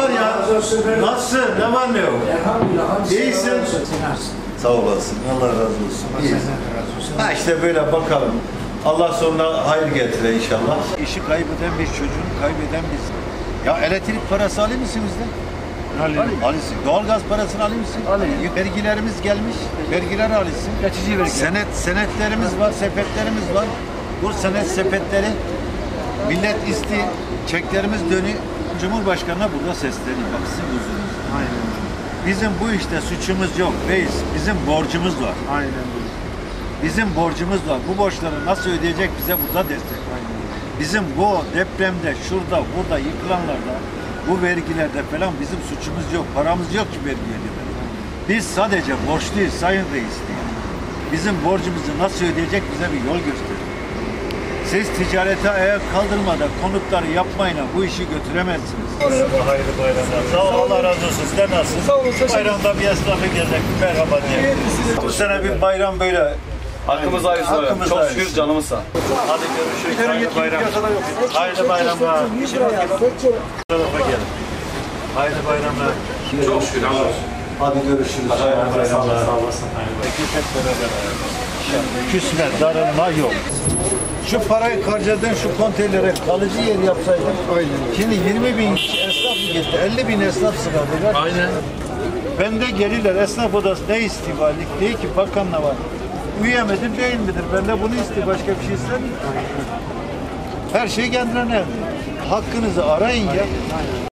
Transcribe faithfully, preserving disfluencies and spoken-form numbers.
var ya? Nasılsın? Ne var ne yok? İyisin. Sağ olasın. Allah razı olsun. İyiyiz. Ha işte böyle bakalım. Allah sonuna hayır getire inşallah. İşi kaybeden bir çocuğun kaybeden biz. Ya elektrik parası alır mısın bizden? Alayım. Alırsın. Doğalgaz parasını alır mısın? Alayım. Vergilerimiz gelmiş. Vergileri alırsın. Geçici vergi. Senet, senetlerimiz var, sepetlerimiz var. Bu senet sepetleri millet isti, çeklerimiz dönüyor. Cumhurbaşkanı'na burada sesleniyor. Bak sizin huzurunuz. Aynen. Bizim bu işte suçumuz yok. Reis, bizim borcumuz var. Aynen. Bizim borcumuz var. Bu borçları nasıl ödeyecek bize burada destek. Aynen. Bizim bu depremde, şurada, burada yıkılanlarda, bu vergilerde falan bizim suçumuz yok. Paramız yok ki vergi ödemeyi. Biz sadece borçluyuz Sayın Reis diye. Bizim borcumuzu nasıl ödeyecek bize bir yol gösterin. Siz ticarete ayak kaldırmadan konutları yapmayla bu işi götüremezsiniz. Hayırlı bayramlar. Sağ ol, Allah razı olsun. Sizler nasılsınız? Sağ olun, teşekkür ederim. Bayramda bir esnafı gezecek, bir merhaba diye. Bu sene bir bayram böyle. Hakkımız hayırlısı Hakkımız Çok hayırlısı. şükür canımız sağ. Hadi görüşürüz. Hayırlı bayram. Hayırlı bayramlar. Tarafa gelin. Hayırlı bayramlar. Çok şükür hamdolsun. Hadi görüşürüz. Hayırlı bayramlar. Sağ olasın. Peki hep beraber. Küsme, darılma yok. Şu parayı harcadan şu konteynere kalıcı yer yapsaydın. Aynen. Şimdi yirmi bin esnaf mı gitti? elli bin esnaf sıradılar. Aynen. Ben de gelirler esnaf odası ne istihbalik? Değil ki bakanla var. Üyemedir değil midir? Ben de bunu istiyor. Başka bir şey istemiyorum. Her şey kendilerine. Hakkınızı arayın ya.